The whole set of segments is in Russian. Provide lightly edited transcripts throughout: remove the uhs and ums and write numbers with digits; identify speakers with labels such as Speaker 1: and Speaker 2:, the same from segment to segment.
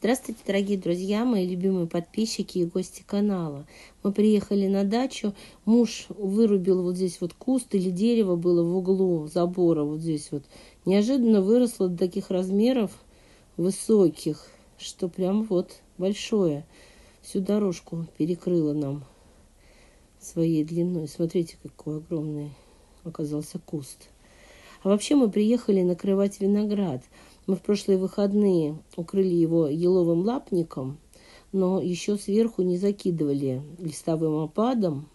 Speaker 1: Здравствуйте, дорогие друзья, мои любимые подписчики и гости канала. Мы приехали на дачу. Муж вырубил вот здесь вот куст или дерево было в углу забора вот здесь вот. Неожиданно выросло до таких размеров высоких, что прям вот большое. Всю дорожку перекрыло нам своей длиной. Смотрите, какой огромный оказался куст. А вообще мы приехали накрывать виноград. Мы в прошлые выходные укрыли его еловым лапником, но еще сверху не закидывали листовым опадом,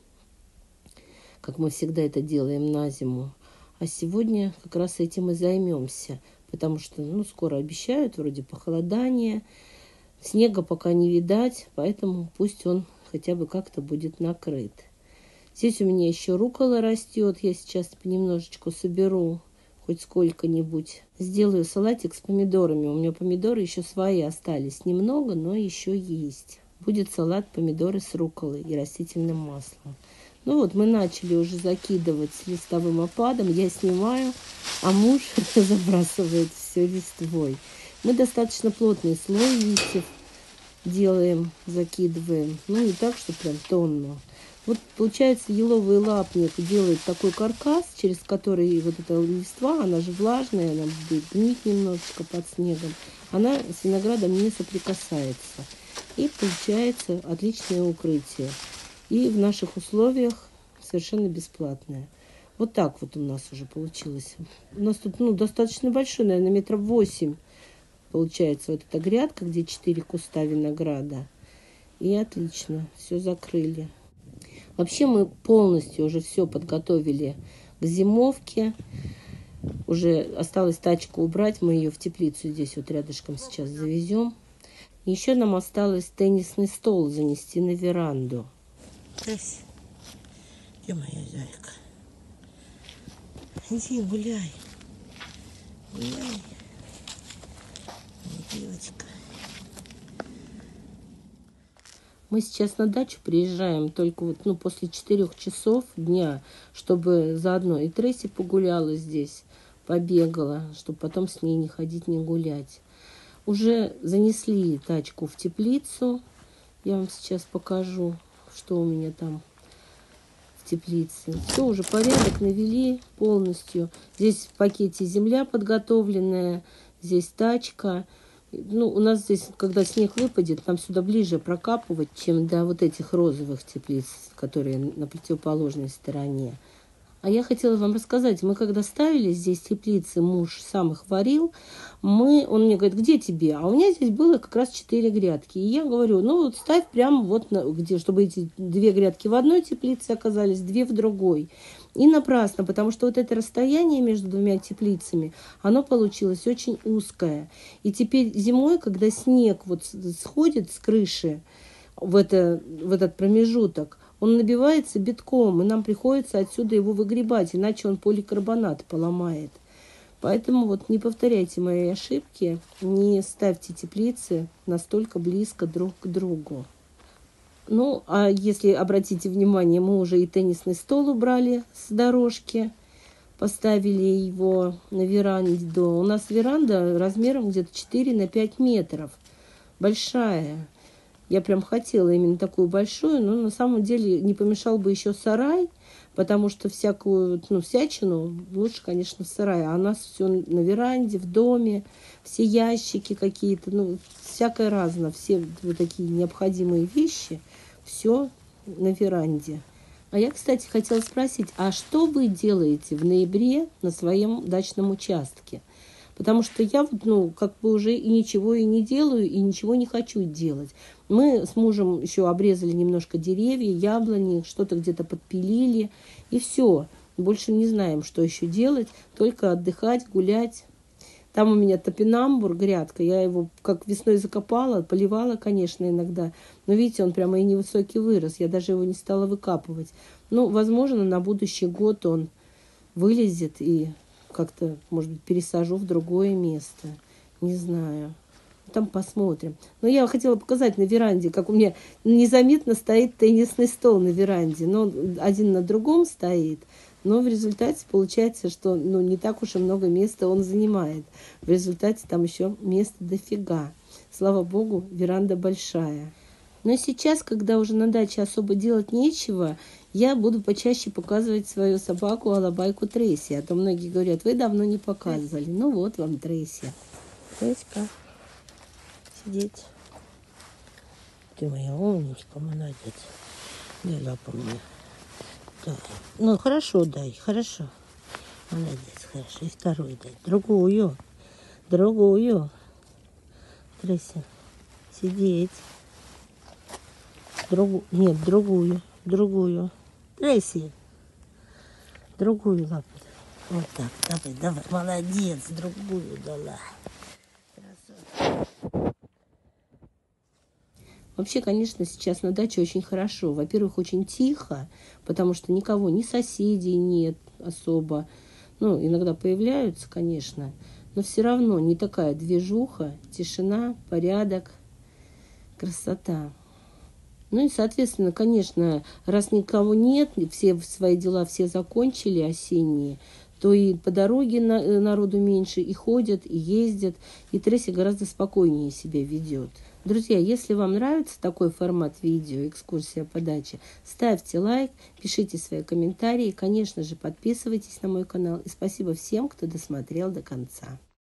Speaker 1: как мы всегда это делаем на зиму. А сегодня как раз этим и займемся, потому что скоро обещают вроде похолодание, снега пока не видать, поэтому пусть он хотя бы как-то будет накрыт. Здесь у меня еще руккола растет, я сейчас понемножечку соберу. Хоть сколько-нибудь. Сделаю салатик с помидорами. У меня помидоры еще свои остались. Немного, но еще есть. Будет салат помидоры с рукколой и растительным маслом. Мы начали уже закидывать с листовым опадом. Я снимаю, а муж забрасывает все листвой. Мы достаточно плотный слой листьев делаем, закидываем. Не так, что прям тонну. Вот получается, еловый лапник делает такой каркас, через который вот эта листва, она же влажная, она будет гнить немножечко под снегом. Она с виноградом не соприкасается. И получается отличное укрытие. И в наших условиях совершенно бесплатное. Вот так вот у нас уже получилось. У нас тут достаточно большой, наверное, 8 метров получается вот эта грядка, где 4 куста винограда. И отлично, все закрыли. Вообще мы полностью уже все подготовили к зимовке. Уже осталось тачку убрать. Мы ее в теплицу здесь вот рядышком сейчас завезем. Еще нам осталось теннисный стол занести на веранду.
Speaker 2: Где моя зайка? Иди гуляй. Гуляй. Девочка.
Speaker 1: Мы сейчас на дачу приезжаем только после 4 часов дня, чтобы заодно и Трейси погуляла здесь, побегала, чтобы потом с ней не ходить, не гулять. Уже занесли тачку в теплицу. Я вам сейчас покажу, что у меня там в теплице. Все, уже порядок навели полностью. Здесь в пакете земля подготовленная, здесь тачка. У нас здесь, когда снег выпадет, нам сюда ближе прокапывать, чем до вот этих розовых теплиц, которые на противоположной стороне. А я хотела вам рассказать, мы когда ставили здесь теплицы, муж сам их варил, он мне говорит, где тебе? А у меня здесь было как раз 4 грядки. И я говорю, ставь прямо где, чтобы эти 2 грядки в одной теплице оказались, 2 в другой. И напрасно, потому что вот это расстояние между 2 теплицами, оно получилось очень узкое. И теперь зимой, когда снег сходит с крыши в этот промежуток, он набивается битком, и нам приходится отсюда его выгребать, иначе он поликарбонат поломает. Поэтому не повторяйте мои ошибки, не ставьте теплицы настолько близко друг к другу. А если обратите внимание, мы уже и теннисный стол убрали с дорожки, поставили его на веранду. У нас веранда размером где-то 4 на 5 метров, большая. Я прям хотела именно такую большую, но на самом деле не помешал бы еще сарай, потому что всякую всячину лучше, конечно, в сарае. А у нас все на веранде, в доме, все ящики какие-то, всякое разное, все такие необходимые вещи, все на веранде. А я, кстати, хотела спросить, а что вы делаете в ноябре на своем дачном участке? Потому что я уже и ничего и не делаю, и ничего не хочу делать. Мы с мужем еще обрезали немножко деревья, яблони, что-то где-то подпилили, и все. Больше не знаем, что еще делать, только отдыхать, гулять. Там у меня топинамбур, грядка, я его как весной закопала, поливала, конечно, иногда. Но видите, он прямо и невысокий вырос, я даже его не стала выкапывать. Возможно, на будущий год он вылезет и как-то, может быть, пересажу в другое место. Не знаю. Там посмотрим. Но я хотела показать на веранде, как у меня незаметно стоит теннисный стол на веранде. Один на другом стоит. Но в результате получается, что не так уж и много места он занимает. В результате там еще места дофига. слава богу, веранда большая. Но сейчас, когда уже на даче особо делать нечего, я буду почаще показывать свою собаку Алабайку Трейси. А то многие говорят, вы давно не показывали. Ну вот вам Трейси.
Speaker 2: Трейська, сидеть. Ты моя умничка, молодец. Дай лапу мне. Дай. Ну, хорошо дай, хорошо. Молодец, хорошо. И вторую дай. Другую. Другую. Трейси, сидеть. Нет, другую. Другую. Трейси. Другую лапу. Вот так. Давай, давай. Молодец. Другую дала. Красавчик.
Speaker 1: Вообще, конечно, сейчас на даче очень хорошо. Во-первых, очень тихо, потому что никого, ни соседей нет особо. Ну, иногда появляются, конечно, но все равно не такая движуха, тишина, порядок, красота. Ну и, соответственно, конечно, раз никого нет, все свои дела все закончили осенние, то и по дороге народу меньше, и ходят, и ездят, и Трейси гораздо спокойнее себя ведет. Друзья, если вам нравится такой формат видео, экскурсия по даче, ставьте лайк, пишите свои комментарии, конечно же, подписывайтесь на мой канал. И спасибо всем, кто досмотрел до конца.